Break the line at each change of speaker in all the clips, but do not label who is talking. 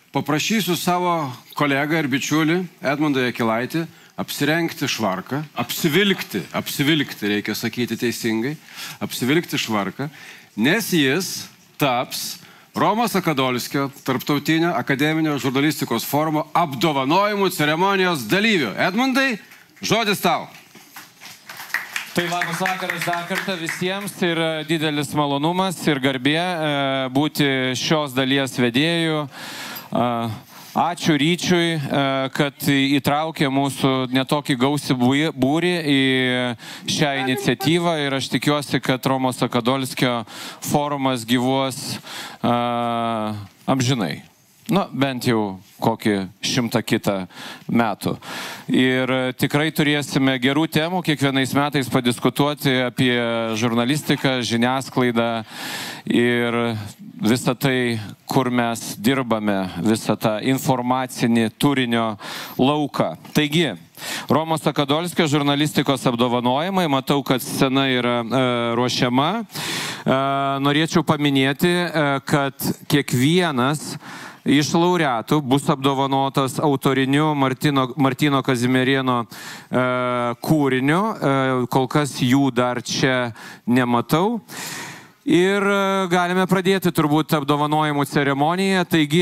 paprašysiu savo kolegą ir bičiulį Edmundą Jakilaitį apsirengti švarką, apsivilkti, reikia sakyti teisingai, apsivilkti švarką, nes jis taps Romo Sakadolskio tarptautinio akademinio žurnalistikos forumo apdovanojimų ceremonijos dalyvių. Edmundai, žodis tau.
Tai labas vakaras dar kartą visiems ir didelis malonumas ir garbė būti šios dalies vedėjų. Ačiū Ryčiui, kad įtraukė mūsų netokį gausį būrį į šią iniciatyvą ir aš tikiuosi, kad Romo Sakadolskio forumas gyvuos amžinai. Nu, bent jau kokį 100 kitą metų. Ir tikrai turėsime gerų temų kiekvienais metais padiskutuoti apie žurnalistiką, žiniasklaidą ir visą tai, kur mes dirbame, visą tą informacinį turinio lauką. Taigi, Romo Sakadolskio žurnalistikos apdovanojimai, matau, kad scena yra ruošiama. Norėčiau paminėti, kad kiekvienas iš laureatų bus apdovanotas autoriniu Martyno Kazimierėno kūriniu. Kol kas jų dar čia nematau. Ir galime pradėti turbūt apdovanojimų ceremoniją. Taigi,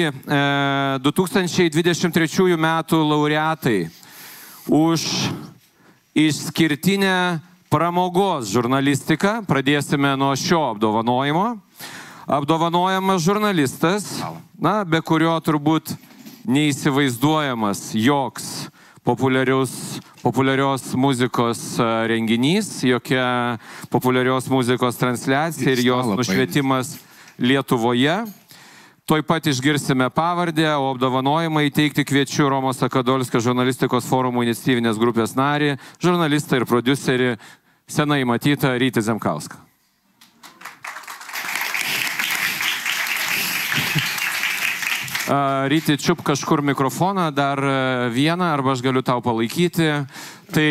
2023 metų laureatai už išskirtinę pramogos žurnalistiką. Pradėsime nuo šio apdovanojimo. Apdovanojamas žurnalistas, be kurio turbūt neįsivaizduojamas joks populiarios muzikos renginys, jokia populiarios muzikos transliacija ir jos nušvietimas Lietuvoje. Tuoj pat išgirsime pavardę, o apdovanojimą įteikti kviečiu Romo Sakadolskio žurnalistikos forumo iniciatyvinės grupės narį, žurnalistą ir prodiuserį, senai matytą Rytį Zemkauską. Ryti, čiup kažkur mikrofoną, dar vieną, arba aš galiu tau palaikyti. Tai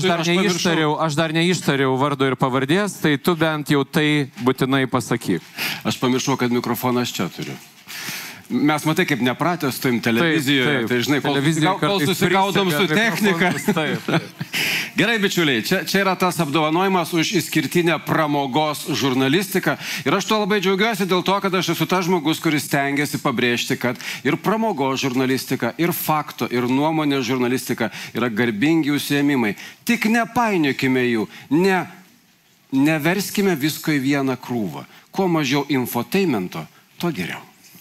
aš dar neištariau vardo ir pavardės, tai tu bent jau tai būtinai pasakyk.
Aš pamiršau, kad mikrofoną aš čia turiu. Mes matai, kaip nepratęs tuim televizijoje, tai žinai, kol susigaudom su technika. Gerai, bičiuliai, čia yra tas apdovanojimas už išskirtinę pramogos žurnalistiką. Ir aš to labai džiaugiuosi dėl to, kad aš esu tas žmogus, kuris stengiasi pabrėžti, kad ir pramogos žurnalistika, ir fakto, ir nuomonės žurnalistika yra garbingi užsiėmimai. Tik nepainiokime jų, neverskime visko į vieną krūvą. Kuo mažiau infotainmento, to geriau.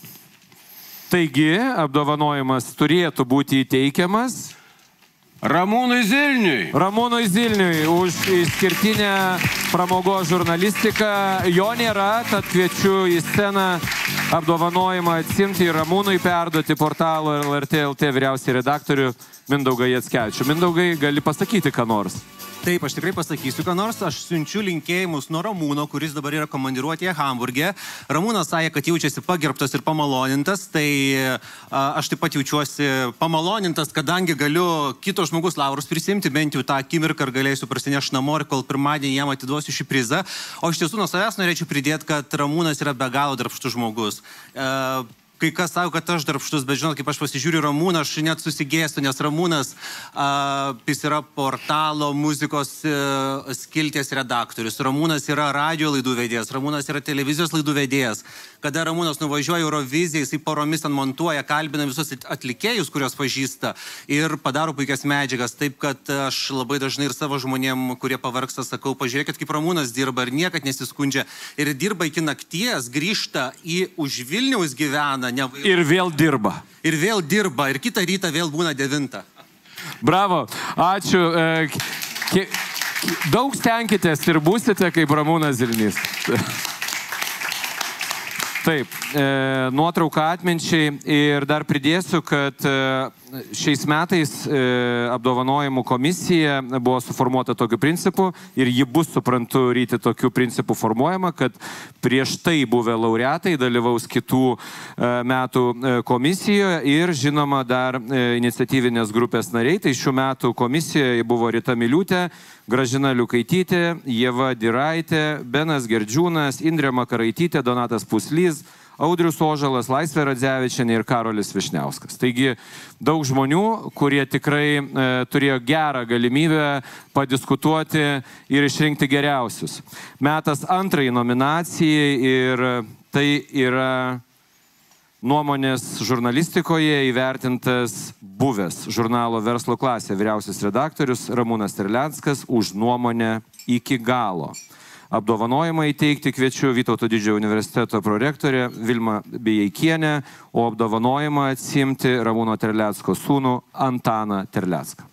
Taigi, apdovanojimas turėtų būti įteikiamas
Ramūnui Zilniui.
Ramūnui Zilniui už išskirtinę pramogos žurnalistiką. Jo nėra, tad kviečiu į sceną apdovanojimą atsimti ir Ramūnui perduoti portalo LRT LT vyriausiai redaktorių Mindaugą Jackevičių. Mindaugai, gali pasakyti ką nors?
Taip, aš tikrai pasakysiu, ką nors. Aš siunčiu linkėjimus nuo Ramūno, kuris dabar yra komandiruotėje Hamburge. Ramūnas sakė, kad jaučiasi pagerbtas ir pamalonintas, tai aš taip pat jaučiuosi pamalonintas, kadangi galiu kito žmogus laurus prisimti, bent jau tą akimirką ir galėsiu prasinešti namo ir kol pirmadienį jam atiduosiu šį prizą. O iš tiesų nuo savęs norėčiau pridėti, kad Ramūnas yra be galo darbštus žmogus. Kai kas sako, kad aš darbštus, bet žinot, kaip aš pasižiūriu Ramūną, aš net susigėstu, nes Ramūnas jis yra portalo muzikos skilties redaktorius. Ramūnas yra radio laidų vedėjas, Ramūnas yra televizijos laidų vedėjas. Kada Ramūnas nuvažiuoja Euroviziją, jisai poromis ten montuoja, kalbina visus atlikėjus, kurios pažįsta ir padaro puikias medžiagas. Taip, kad aš labai dažnai ir savo žmonėm, kurie pavargsta, sakau, pažiūrėkit, kaip Ramūnas dirba ir niekad nesiskundžia. Ir dirba iki nakties, grįžta į už Vilniaus gyvena.
Ir vėl dirba.
Ir vėl dirba. Ir kitą rytą vėl būna 9.
Bravo. Ačiū. Daug stenkitės ir būsite kaip Ramūnas Zilnys. Taip, nuotrauką atminčiai ir dar pridėsiu, kad šiais metais apdovanojimų komisija buvo suformuota tokiu principu ir ji bus, suprantu, Ryti, tokiu principu formuojama, kad prieš tai buvę laureatai dalyvaus kitų metų komisijoje ir, žinoma, dar iniciatyvinės grupės nariai. Tai šių metų komisijoje buvo Rita Miliūtė, Gražina Liukaitytė, Ieva Diraitė, Benas Gerdžiūnas, Indrė Makaraitytė, Donatas Puslys, Audrius Ožalas, Laisvė Radzevičienė ir Karolis Višniauskas. Taigi daug žmonių, kurie tikrai turėjo gerą galimybę padiskutuoti ir išrinkti geriausius. Metas antrai nominacijai ir tai yra nuomonės žurnalistikoje įvertintas buvęs žurnalo Verslo klasė vyriausias redaktorius Ramūnas Terleckas už nuomonę iki galo. Apdovanojimą įteikti kviečiu Vytauto Didžiojo universiteto prorektorę Vilmą Bijeikienę, o apdovanojimą atsiimti Ramūno Terlecko sūnų Antaną Terlecką.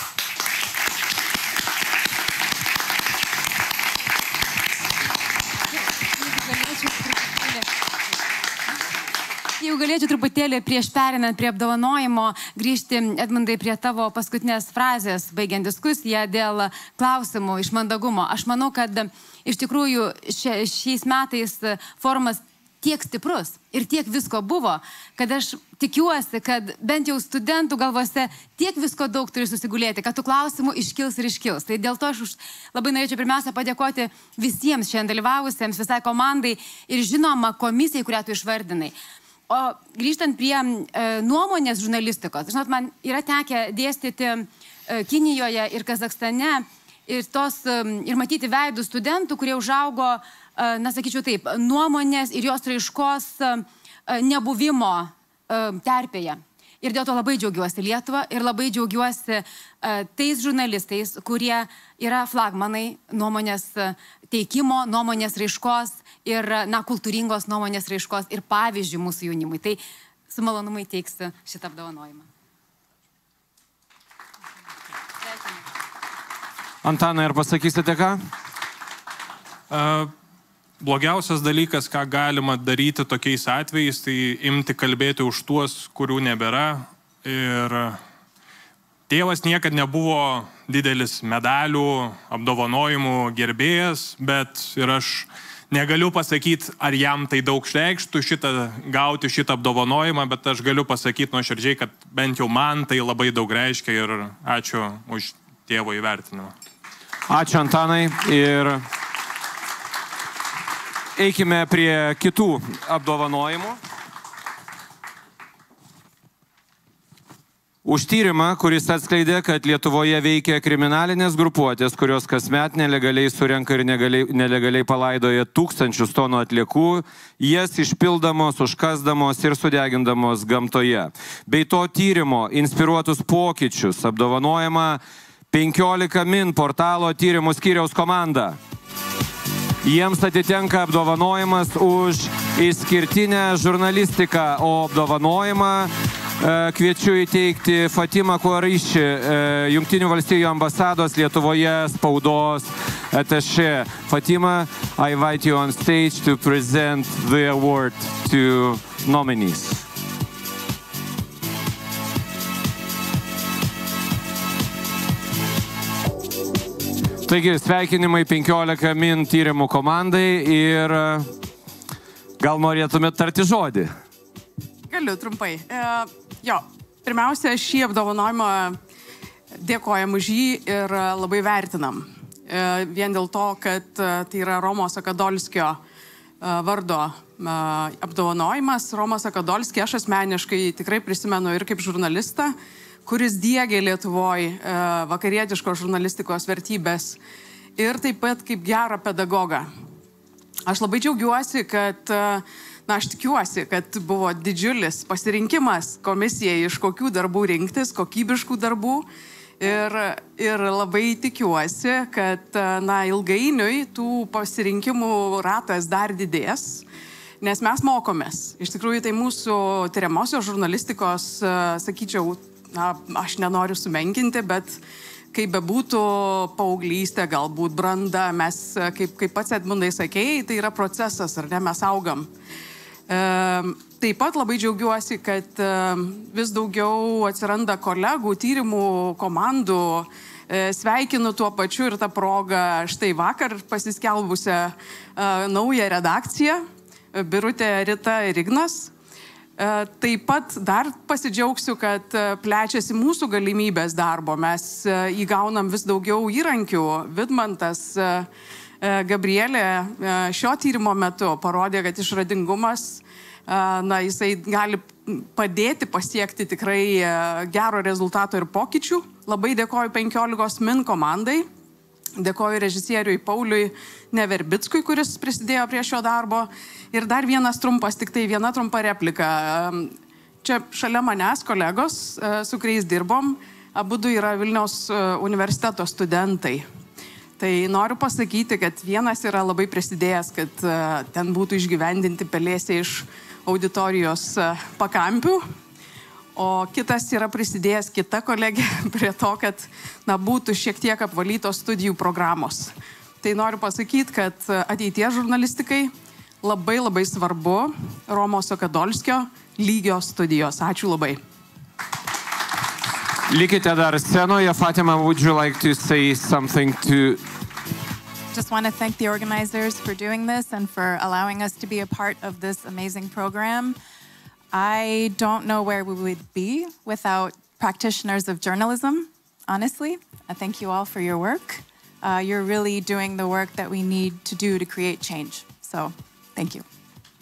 Jau galėčiau truputėlį prieš perinant prie apdovanojimo grįžti, Edmundai, prie tavo paskutinės frazės, baigiant diskusiją dėl klausimų iš mandagumo. Aš manau, kad iš tikrųjų šiais metais forumas tiek stiprus ir tiek visko buvo, kad aš tikiuosi, kad bent jau studentų galvose tiek visko daug turi susigulėti, kad tų klausimų iškils ir iškils. Tai dėl to aš labai norėčiau pirmiausia padėkoti visiems šiandien dalyvavusiems, visai komandai ir žinoma komisijai, kurią tu išvardinai. O grįžtant prie nuomonės žurnalistikos, žinot, man yra tekę dėstyti Kinijoje ir Kazakstane ir matyti veidų studentų, kurie užaugo, na sakyčiau taip, nuomonės ir jos raiškos nebuvimo terpėje. Ir dėl to labai džiaugiuosi Lietuvą ir labai džiaugiuosi tais žurnalistais, kurie yra flagmanai nuomonės teikimo, nuomonės raiškos ir, na, kultūringos nuomonės raiškos ir pavyzdžių mūsų jaunimui. Tai su malonumu įteiksiu šitą apdovanojimą.
Antanai, ar pasakysite ką?
Blogiausias dalykas, ką galima daryti tokiais atvejais, tai imti kalbėti už tuos, kurių nebėra. Ir tėvas niekad nebuvo didelis medalių, apdovanojimų gerbėjas, bet ir aš negaliu pasakyti, ar jam tai daug reikštų gauti šitą apdovanojimą, bet aš galiu pasakyti nuoširdžiai, kad bent jau man tai labai daug reiškia ir ačiū už tėvo įvertinimą.
Ačiū, Antanai. Ir eikime prie kitų apdovanojimų. Už tyrimą, kuris atskleidė, kad Lietuvoje veikia kriminalinės grupuotės, kurios kasmet nelegaliai surenka ir nelegaliai palaidoja tūkstančius tonų atliekų, jas išpildamos, užkasdamos ir sudegindamos gamtoje. Bei to tyrimo inspiruotus pokyčius apdovanojama 15 min portalo tyrimų skyriaus komanda. Jiems atitenka apdovanojimas už išskirtinę žurnalistiką, o apdovanojimą kviečiu įteikti Fatimą Kuariši, Jungtinių valstijų ambasados Lietuvoje spaudos atašė. Fatima, I invite you on stage to present the award to nominees. Taigi, sveikinimai 15 min tyrimų komandai ir gal norėtumėt tarti žodį?
Galiu trumpai. Pirmiausia, šį apdovanojimą dėkojam už jį ir labai vertinam. Vien dėl to, kad tai yra Romo Sakadolskio vardo apdovanojimas. Romas Sakadolskį aš asmeniškai tikrai prisimenu ir kaip žurnalistą, kuris diegė Lietuvoje vakarietiškos žurnalistikos vertybės ir taip pat kaip gerą pedagogą. Aš labai džiaugiuosi, kad aš tikiuosi, kad buvo didžiulis pasirinkimas komisijai iš kokių darbų rinktis, kokybiškų darbų. Ir labai tikiuosi, kad ilgainiui tų pasirinkimų ratas dar didės, nes mes mokomės. Iš tikrųjų, tai mūsų tyriamosios žurnalistikos, sakyčiau, aš nenoriu sumenkinti, bet kaip bebūtų paauglystė, galbūt branda, mes, kaip pats Edmundai sakėjai, tai yra procesas, ar ne, mes augam. Taip pat labai džiaugiuosi, kad vis daugiau atsiranda kolegų, tyrimų komandų. Sveikinu tuo pačiu ir tą progą štai vakar pasiskelbusią naują redakciją, Birutė, Rita ir Ignas. Taip pat dar pasidžiaugsiu, kad plečiasi mūsų galimybės darbo. Mes įgaunam vis daugiau įrankių. Vidmantas, Gabrielė šio tyrimo metu parodė, kad išradingumas jisai gali padėti pasiekti tikrai gero rezultato ir pokyčių. Labai dėkoju 15 min komandai, dėkoju režisieriui Pauliui Neverbickui, kuris prisidėjo prie šio darbo. Ir dar vienas trumpas, tik tai viena trumpa replika. Čia šalia manęs kolegos, su kuriais dirbom, abudu yra Vilniaus universiteto studentai. Tai noriu pasakyti, kad vienas yra labai prisidėjęs, kad ten būtų išgyvendinti pelėsiai iš auditorijos pakampių, o kitas yra prisidėjęs, kita kolegė, prie to, kad būtų šiek tiek apvalytos studijų programos. Tai noriu pasakyti, kad ateities žurnalistikai labai labai svarbu Romo Sokadolskio lygio studijos. Ačiū labai.
Likite dar scenoje. Fatima, would you like to say something to...
Just want to thank the organizers for doing this and for allowing us to be a part of this amazing program. I don't know where we would be without practitioners of journalism, honestly. I thank you all for your work. You're really doing the work that we need to do to create change. So, thank you.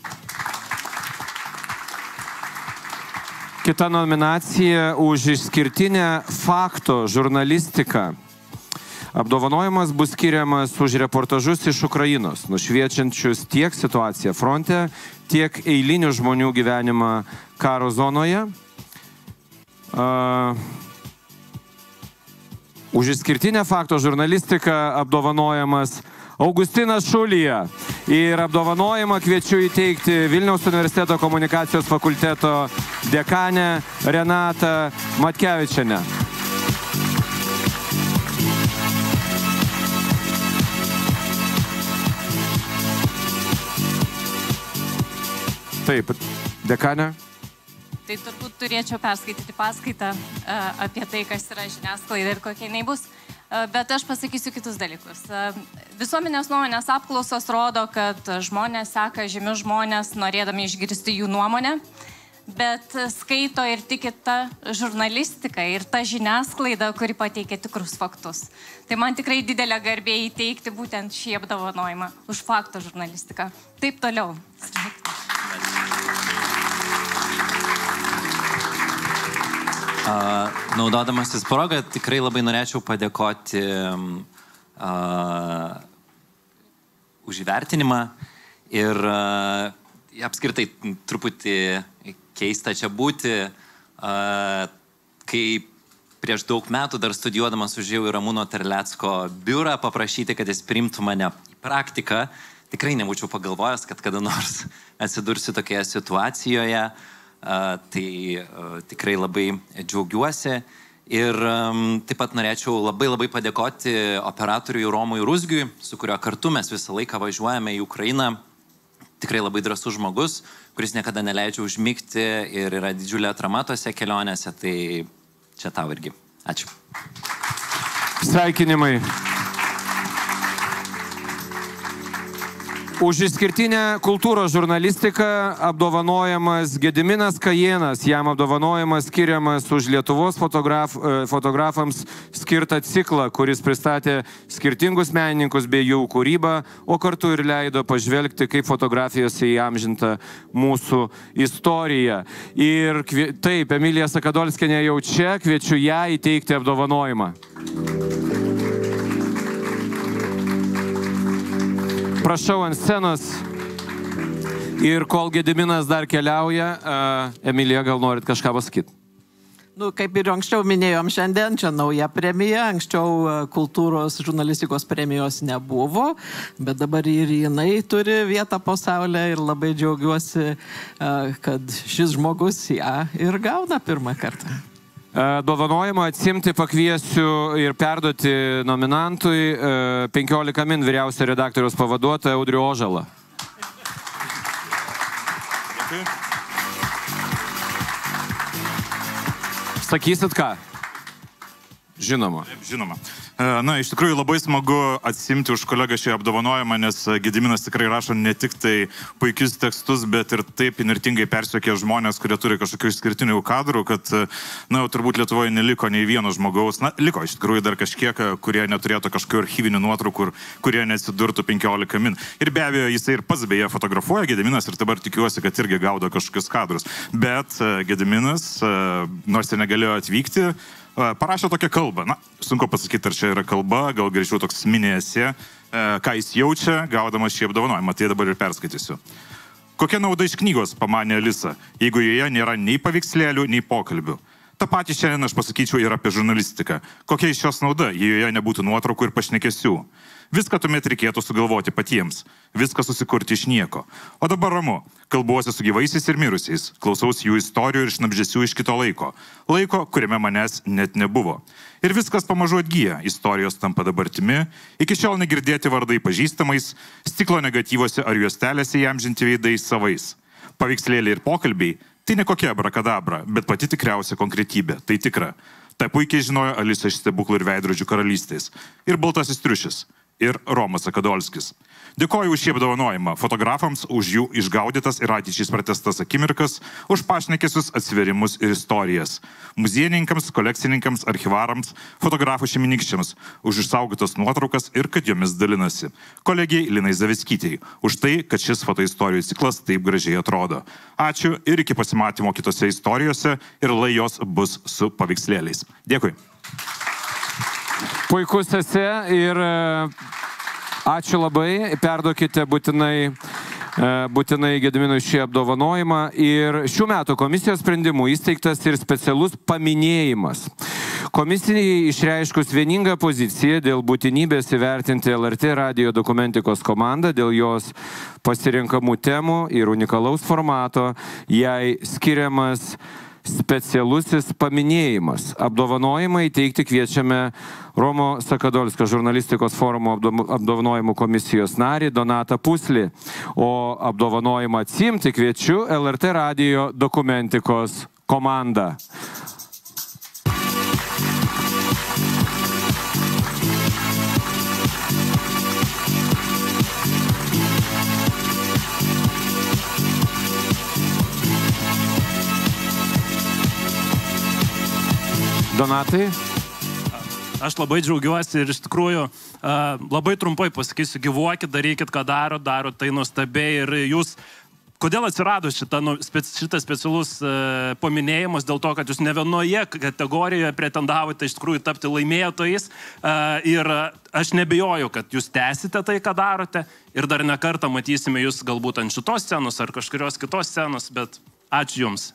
Kita nominacija už išskirtinę fakto žurnalistiką. Apdovanojimas bus skiriamas už reportažus iš Ukrainos, nušviečiančius tiek situaciją fronte, tiek eilinių žmonių gyvenimą karo zonoje. Už išskirtinę fakto žurnalistiką apdovanojamas Augustinas Šulija. Ir apdovanojimą kviečiu įteikti Vilniaus universiteto komunikacijos fakulteto dekanę Renatą Matkevičienę. Taip, dekanė.
Tai turbūt turėčiau perskaityti paskaitą apie tai, kas yra žiniasklaida ir kokia jinai bus. Bet aš pasakysiu kitus dalykus. Visuomenės nuomonės apklausos rodo, kad žmonės seka žymius žmonės, norėdami išgirsti jų nuomonę, bet skaito ir tiki tą žurnalistiką ir tą žiniasklaidą, kuri pateikia tikrus faktus. Tai man tikrai didelė garbė įteikti būtent šį apdovanojimą už fakto žurnalistiką. Taip toliau.
Naudodamasis progą, tikrai labai norėčiau padėkoti už įvertinimą ir apskritai truputį keista čia būti, kai prieš daug metų dar studijuodamas užėjau į Ramūno Terlecko biurą paprašyti, kad jis priimtų mane į praktiką. Tikrai nebūčiau pagalvojęs, kad kada nors atsidursiu tokioje situacijoje. Tai tikrai labai džiaugiuosi ir taip pat norėčiau labai padėkoti operatoriui Romui Ruzgiui, su kuriuo kartu mes visą laiką važiuojame į Ukrainą. Tikrai labai drąsus žmogus, kuris niekada neleidžia užmigti ir yra didžiulė atrama tose kelionėse, tai čia tau irgi. Ačiū.
Sveikinimai. Už išskirtinę kultūros žurnalistiką apdovanojamas Gediminas Kajėnas. Jam apdovanojimas skiriamas už Lietuvos fotografams skirtą ciklą, kuris pristatė skirtingus menininkus bei jų kūrybą, o kartu ir leido pažvelgti, kaip fotografijose įamžinta mūsų istorija. Ir taip, Emilija Sakadolskienė jau čia, kviečiu ją įteikti apdovanojimą. Prašau ant scenos. Ir kol Gediminas dar keliauja, Emilija, gal norit kažką pasakyti?
Kaip ir anksčiau minėjom, šiandien čia nauja premija. Anksčiau kultūros žurnalistikos premijos nebuvo, bet dabar ir jinai turi vietą pasaulyje ir labai džiaugiuosi, kad šis žmogus ją ir gauna pirmą kartą.
Dovanojimą atsimti pakviesiu ir perduoti nominantui 15 min vyriausio redaktoriaus pavaduotoją Audrių Ožalą. Sakysit ką? Žinoma.
Žinoma. Na, iš tikrųjų labai smagu atsimti už kolegą šį apdovanojimą, nes Gediminas tikrai rašo ne tik tai puikius tekstus, bet ir taip inirtingai persiekė žmonės, kurie turi kažkokių išskirtinių kadrų, kad, na, jau turbūt Lietuvoje neliko nei vieno žmogaus, na, liko iš tikrųjų dar kažkiek, kurie neturėtų kažkokių archyvinių nuotraukų, kurie neatsidurtų 15 min. Ir be abejo, jisai ir pats beje fotografuoja Gediminas ir dabar tikiuosi, kad irgi gaudo kažkokius kadrus. Bet Gediminas, nors ir negalėjo atvykti, parašė tokią kalbą. Na, sunku pasakyti, ar čia yra kalba, gal greičiau toks mini-esė, ką jis jaučia, gaudamas šį apdovanojimą. Tai dabar ir perskaitysiu. Kokia nauda iš knygos, pamanė Alisa, jeigu joje nėra nei paveikslėlių, nei pokalbių. Ta patį šiandien aš pasakyčiau ir apie žurnalistiką. Kokia iš šios nauda, jei joje nebūtų nuotraukų ir pašnekesių. Viską tuomet reikėtų sugalvoti patiems. Viską susikurti iš nieko. O dabar ramu. Kalbuosi su gyvaisiais ir mirusiais. Klausaus jų istorijų ir šnabždesių iš kito laiko. Laiko, kuriame manęs net nebuvo. Ir viskas pamažu atgyja. Istorijos tampa dabartimi. Iki šiol negirdėti vardai pažįstamais. Stiklo negatyvose ar juostelėse įamžinti veidai savais. Paveikslėliai ir pokalbiai. Tai ne kokia abrakadabra, bet pati tikriausia konkretybė. Tai tikra. Tai puikiai žinojo Alisa iš Stebuklų ir veidrodžių karalystės. Ir Baltasis triušis. Ir Romas Sakadolskis. Dėkoju už šį apdovanojimą fotografams, už jų išgaudytas ir ateičiais pratestas akimirkas, už pašnekesius, atsiverimus ir istorijas. Muziejininkams, kolekcininkams, archyvarams, fotografų šeimininkščiams, už išsaugotas nuotraukas ir kad jomis dalinasi. Kolegijai Linai Zavickytei, už tai, kad šis fotoistorijų ciklas taip gražiai atrodo. Ačiū ir iki pasimatymo kitose istorijose ir lai jos bus su paveikslėliais. Dėkui.
Puikus esi ir ačiū labai, perduokite būtinai Gediminui šį apdovanojimą. Ir šių metų komisijos sprendimų įsteigtas ir specialus paminėjimas. Komisijai išreiškus vieningą poziciją dėl būtinybės įvertinti LRT radijo dokumentikos komandą, dėl jos pasirinkamų temų ir unikalaus formato, jai skiriamas specialusis paminėjimas. Apdovanojimą įteikti kviečiame Romo Sakadolskio žurnalistikos forumo apdovanojimų komisijos narį Donatą Puslį, o apdovanojimą atsiimti kviečiu LRT radijo dokumentikos komandą. Donatai?
Aš labai džiaugiuosi ir iš tikrųjų labai trumpai pasakysiu, gyvuokit, darykit, ką darot tai nuostabiai ir jūs, kodėl atsirado šitas specialus paminėjimas, dėl to, kad jūs ne vienoje kategorijoje pretendavote iš tikrųjų tapti laimėtojais ir aš nebijoju, kad jūs tęsite tai, ką darote ir dar ne kartą matysime jūs galbūt ant šitos scenos ar kažkurios kitos scenos, bet ačiū jums.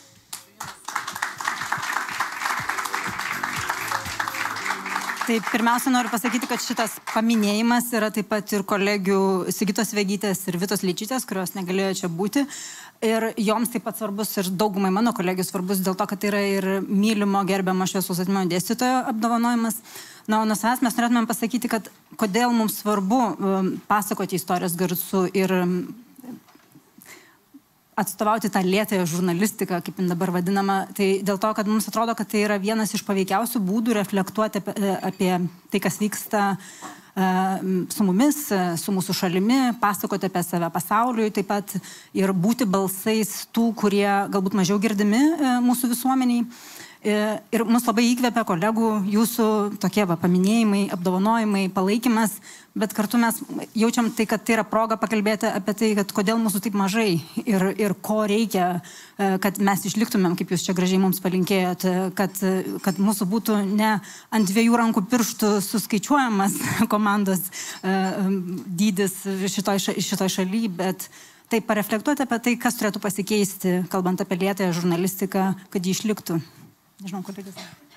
Tai pirmiausia, noriu pasakyti, kad šitas paminėjimas yra taip pat ir kolegių Sigitos Vegytės ir Vitos Leičytės, kurios negalėjo čia būti. Ir joms taip pat svarbus ir daugumai mano kolegijų svarbus dėl to, kad tai yra ir mylimo gerbiamo šviesaus atminimo dėstytojo apdovanojimas. Na, o nuo savęs mes norėtumėm pasakyti, kad kodėl mums svarbu pasakoti istorijos garsu ir atstovauti tą lėtąją žurnalistiką, kaip jin dabar vadinama, tai dėl to, kad mums atrodo, kad tai yra vienas iš paveikiausių būdų reflektuoti apie tai, kas vyksta su mumis, su mūsų šalimi, pasakoti apie save pasauliui, taip pat ir būti balsais tų, kurie galbūt mažiau girdimi mūsų visuomeniai. Ir mus labai įkvepia kolegų jūsų tokie paminėjimai, apdovanojimai, palaikymas, bet kartu mes jaučiam tai, kad tai yra proga pakalbėti apie tai, kad kodėl mūsų taip mažai ir ko reikia, kad mes išliktumėm, kaip jūs čia gražiai mums palinkėjot, kad mūsų būtų ne ant 2 rankų pirštų suskaičiuojamas komandos dydis šitoj šaly, bet taip pareflektuoti apie tai, kas turėtų pasikeisti, kalbant apie lėtąją žurnalistiką, kad ji išliktų. Nežinau, kolegas.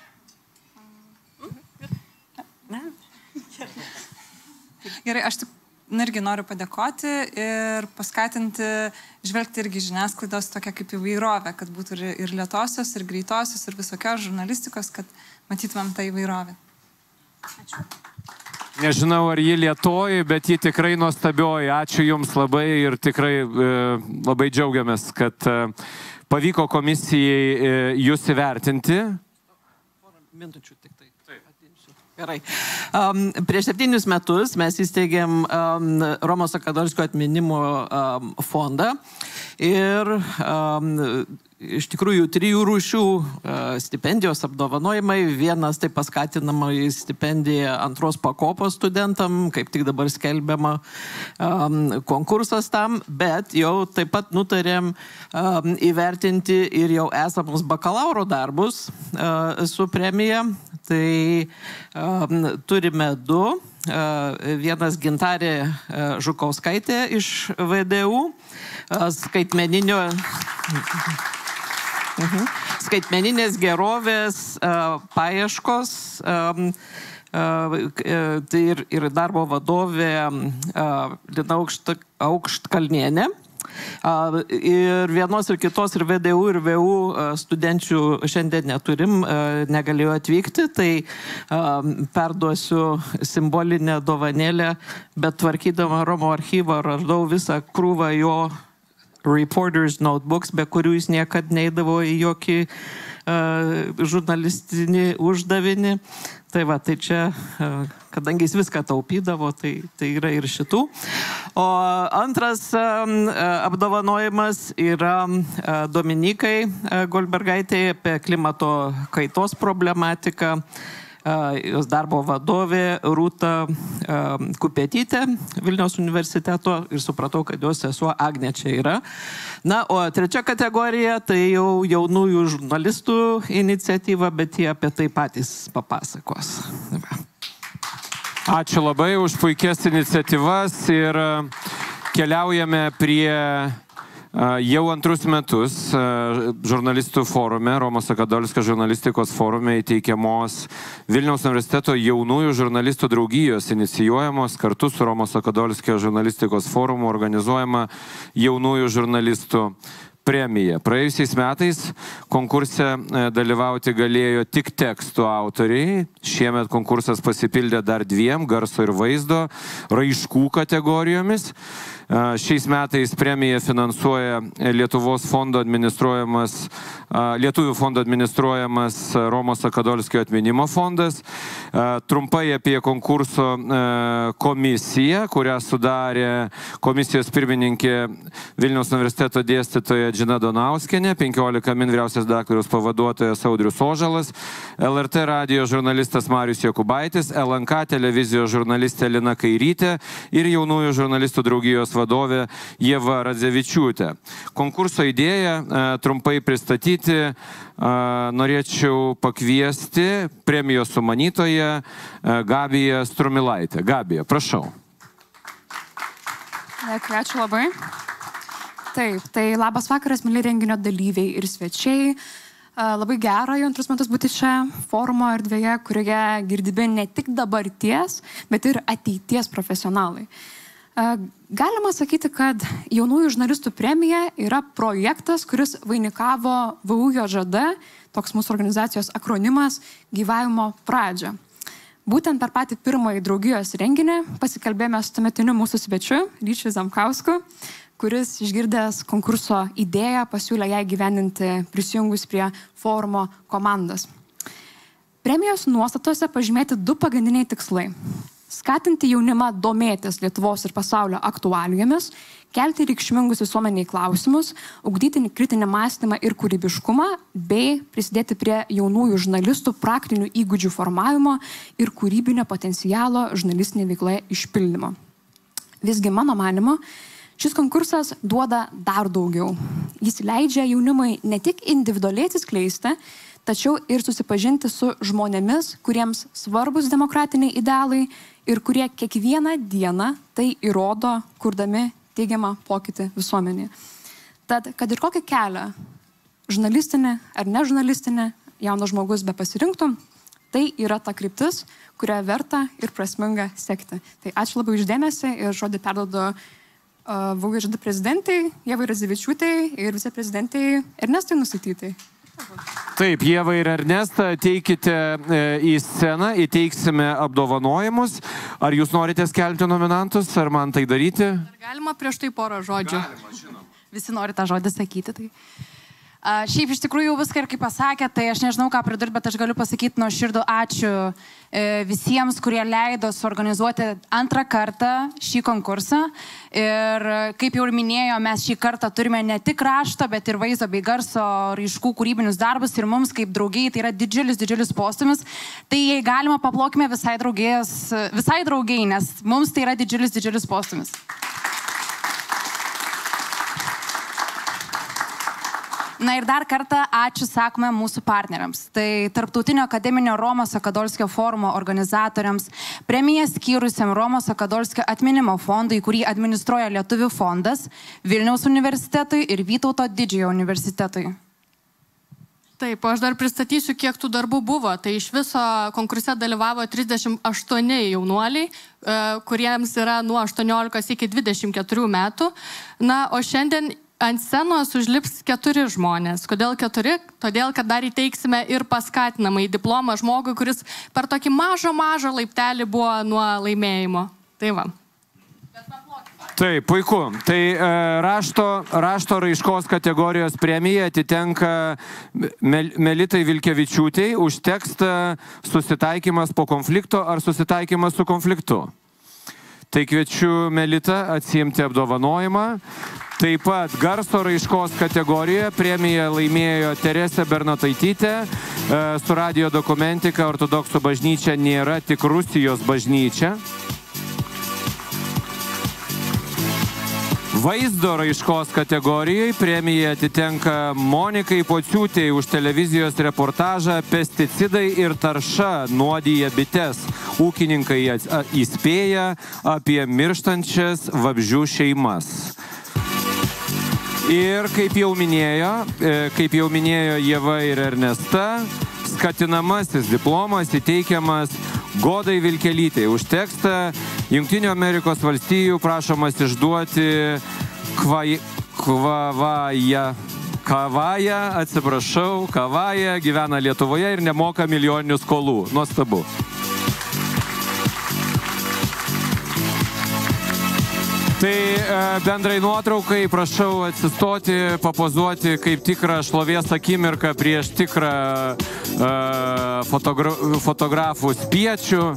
Gerai, aš tik irgi noriu padėkoti ir paskatinti žvelgti irgi žiniasklaidos tokia kaip įvairovė, kad būtų ir lėtosios, ir greitosios, ir visokios žurnalistikos, kad matytumėm tą įvairovę. Ačiū.
Nežinau, ar ji lėtoji, bet ji tikrai nuostabioji. Ačiū Jums labai ir tikrai labai džiaugiamės, kad pavyko komisijai Jūs įvertinti.
Gerai. Prieš 7 metus mes įsteigėm Romos Sakadolskio atminimo fondą ir iš tikrųjų 3 rūšių stipendijos apdovanojimai. Vienas tai paskatinama stipendija 2 pakopos studentam, kaip tik dabar skelbiama konkursas tam, bet jau taip pat nutarėm įvertinti ir jau esamus bakalauro darbus su premija. Tai turime 2. Vienas Gintarė Žukauskaitė iš VDU, skaitmeninės gerovės paieškos tai ir darbo vadovė Lina Aukštkalnienė. Ir vienos ir kitos ir VDU ir VU studenčių šiandien neturim, negalėjau atvykti, tai perduosiu simbolinę dovanėlę, bet tvarkydama Romo archyvą radau visą krūvą jo reporters notebooks, be kurių jis niekad neidavo į jokį žurnalistinį uždavinį. Tai va, tai čia, kadangi jis viską taupydavo, tai yra ir šitų. O antras apdovanojimas yra Dominikai Goldbergaitė apie klimato kaitos problematiką. Jos darbo vadovė Rūta Kupetytė Vilniaus universiteto ir supratau, kad jos sesuo Agnė čia yra. Na, o 3 kategorija tai jau jaunųjų žurnalistų iniciatyva, bet jie apie tai patys papasakos.
Ačiū labai už puikias iniciatyvas ir keliaujame prie jau 2 metus žurnalistų forume, Romos Sakadolskio žurnalistikos forume įteikiamos Vilniaus universiteto jaunųjų žurnalistų draugijos inicijuojamos kartu su Romos Sakadolskio žurnalistikos forumu organizuojama jaunųjų žurnalistų premija. Praėjusiais metais konkurse dalyvauti galėjo tik tekstų autoriai. Šiemet konkursas pasipildė dar 2 garso ir vaizdo raiškų kategorijomis. Šiais metais premiją finansuoja Lietuvių fondo administruojamas Romos Sakadolskio atminimo fondas. Trumpai apie konkurso komisiją, kurią sudarė komisijos pirmininkė Vilniaus universiteto dėstytoja Džina Donauskienė, 15 min vyriausias daktaras pavaduotojas Audrius Ožalas, LRT radijo žurnalistas Marius Jokubaitis, LNK televizijos žurnalistė Lina Kairytė ir jaunųjų žurnalistų draugijos vadovė Ieva Radzevičiūtė. Konkurso idėją trumpai pristatyti norėčiau pakviesti premijos sumanytoją Gabiją Strumilaitę. Gabija, prašau.
Ačiū labai. Taip, tai labas vakaras, mėly renginio dalyviai ir svečiai. Labai gera jau 2 metus būti čia forumo erdvėje, kurioje girdimi ne tik dabarties, bet ir ateities profesionalai. Galima sakyti, kad jaunųjų žurnalistų premija yra projektas, kuris vainikavo VU JŽD, toks mūsų organizacijos akronimas, gyvavimo pradžią. Būtent per patį pirmąjį draugijos renginį pasikalbėjome su tuometiniu mūsų svečiu, Ryčiu Zemkausku, kuris išgirdęs konkurso idėją pasiūlė ją gyvendinti prisijungus prie forumo komandos. Premijos nuostatose pažymėti 2 pagrindiniai tikslai. Skatinti jaunimą domėtis Lietuvos ir pasaulio aktualijomis, kelti reikšmingus visuomeniai klausimus, ugdyti kritinį mąstymą ir kūrybiškumą, bei prisidėti prie jaunųjų žurnalistų praktinių įgūdžių formavimo ir kūrybinio potencialo žurnalistinė veikloje išpildymo. Visgi, mano manimu, šis konkursas duoda dar daugiau. Jis leidžia jaunimui ne tik individualiai atsiskleisti, tačiau ir susipažinti su žmonėmis, kuriems svarbus demokratiniai idealai ir kurie kiekvieną dieną tai įrodo, kurdami teigiamą pokytį visuomenėje. Tad, kad ir kokį kelią, žurnalistinį ar nežurnalistinį, jaunas žmogus be pasirinktų, tai yra ta kryptis, kurią verta ir prasminga sekti. Tai ačiū labai uždėmesį ir žodį perduodu VU JŽD prezidentai Ievai Radzevičiūtei ir viceprezidentai Ernestai Nusitytai.
Taip, Ieva ir Ernesta, ateikite į sceną, įteiksime apdovanojimus. Ar jūs norite skelbti nominantus, ar man tai daryti?
Ar galima prieš tai porą žodžių?
Galima, žinoma.
Visi nori tą žodį sakyti. Tai.
Šiaip iš tikrųjų jau viską ir kaip pasakė, tai aš nežinau ką pridurti, bet aš galiu pasakyti nuoširdų ačiū visiems, kurie leido suorganizuoti antrą kartą šį konkursą. Ir kaip jau ir minėjo, mes šį kartą turime ne tik rašto, bet ir vaizdo bei garso raiškų kūrybinius darbus ir mums kaip draugiai tai yra didžiulis postumis. Tai jei galima, paplokime visai draugiai, nes mums tai yra didžiulis postumis. Na ir dar kartą ačiū sakome mūsų partneriams. Tai Tarptautinio akademinio Romo Sakadolskio forumo organizatoriams, premiją skyrusiam Romo Sakadolskio atminimo fondui, kurį administruoja Lietuvių fondas, Vilniaus universitetui ir Vytauto Didžiojo universitetui.
Taip, aš dar pristatysiu, kiek tų darbų buvo. Tai iš viso konkurse dalyvavo 38 jaunuoliai, kuriems yra nuo 18 iki 24 metų. Na, o šiandien ant scenos užlips 4 žmonės. Kodėl 4? Todėl, kad dar įteiksime ir paskatinamąjį diplomą žmogui, kuris per tokį mažą laiptelį buvo nuo laimėjimo. Tai va.
Taip, puiku. Tai rašto raiškos kategorijos premija atitenka Melitai Vilkevičiūtei už tekstą Susitaikymas po konflikto ar susitaikymas su konfliktu. Tai kviečiu Melitą atsiimti apdovanojimą. Taip pat garso raiškos kategorijoje premiją laimėjo Teresė Bernataitytė. Su radijo dokumentika Ortodoksų bažnyčia nėra tik Rusijos bažnyčia. Vaizdo raiškos kategorijoje premija atitenka Monikai Pociūtei už televizijos reportažą Pesticidai ir tarša nuodija bites. Ūkininkai įspėja apie mirštančias vabzdžių šeimas. Ir kaip jau minėjo Ieva ir Ernesta, skatinamasis diplomas įteikiamas Godai Vilkelytei už tekstą Jungtinių Amerikos valstijų prašomas išduoti Kavaja, gyvena Lietuvoje ir nemoka milijoninių skolų. Nuostabu. Tai bendrai nuotraukai prašau atsistoti, papozuoti kaip tikrą šlovės akimirką prieš tikrą fotografų spiečių.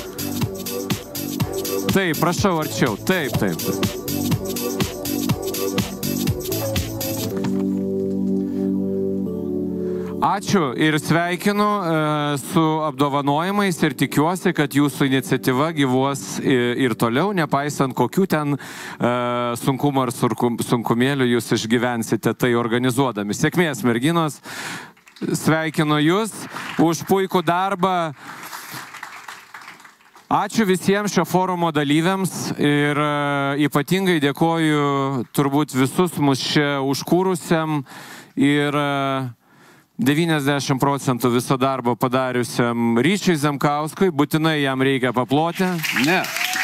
Taip, prašau arčiau. Taip. Ačiū ir sveikinu su apdovanojimais ir tikiuosi, kad jūsų iniciatyva gyvuos ir toliau, nepaisant kokių ten sunkumų ar sunkumėlių jūs išgyvensite tai organizuodami. Sėkmės, merginos, sveikinu jūs už puikų darbą. Ačiū visiems šio forumo dalyviams ir ypatingai dėkoju turbūt visus mus čia užkūrusiam ir 90% viso darbo padariusiam Ryčiui Zemkauskui. Būtinai jam reikia paploti.
Ne.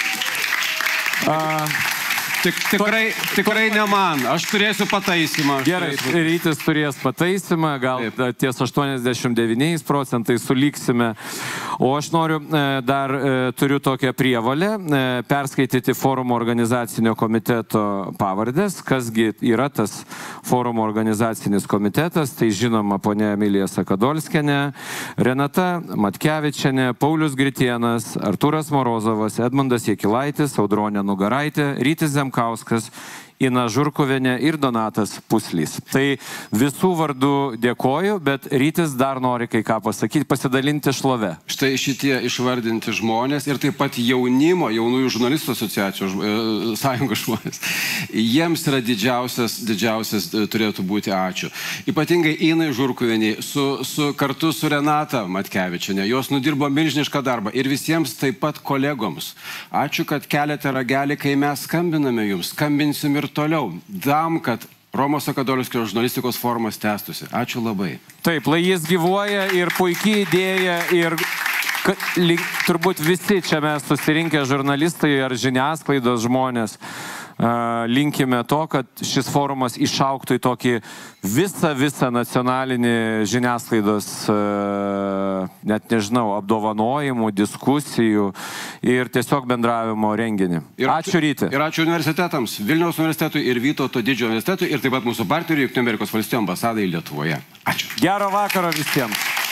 Tikrai ne man. Aš turėsiu pataisymą.
Gerai, Rytis turės pataisymą, gal ties 89% sulyksime. O aš noriu, dar turiu tokią prievolę perskaityti forumo organizacinio komiteto pavardės. Kasgi yra tas forumo organizacinis komitetas, tai žinoma ponia Emilija Sakadolskienė, Renata Matkevičienė, Paulius Gritėnas, Artūras Morozovas, Edmundas Jekilaitis, Audronė Nugaraitė, Rytis Zemkauskas, Ina Žurkuvienė ir Donatas Puslys. Tai visų vardų dėkoju, bet Rytis dar nori kai ką pasakyti, pasidalinti šlove.
Štai šitie išvardinti žmonės ir taip pat jaunųjų žurnalistų asociacijų sąjungos žmonės. Jiems yra didžiausias turėtų būti ačiū. Ypatingai Inai Žurkuvieniai, kartu su Renata Matkevičienė. Jos nudirbo milžinišką darbą ir visiems taip pat kolegoms. Ačiū, kad keliate ragelį, kai mes skambiname jums. Skambinsim ir toliau, tam, kad Romo Sakadolskio žurnalistikos forumas tęstųsi. Ačiū labai.
Taip, lai jis gyvuoja ir puikiai idėja ir turbūt visi čia mes susirinkę žurnalistai ar žiniasklaidos žmonės linkime to, kad šis forumas išauktų į tokį visą nacionalinį žiniasklaidos, net nežinau, apdovanojimų, diskusijų ir tiesiog bendravimo renginį. Ačiū Ryti.
Ir ačiū universitetams, Vilniaus universitetui ir Vytauto Didžiojo universitetui ir taip pat mūsų partneriui Jungtinių Amerikos Valstijų ambasadai Lietuvoje. Ačiū.
Gero vakaro visiems.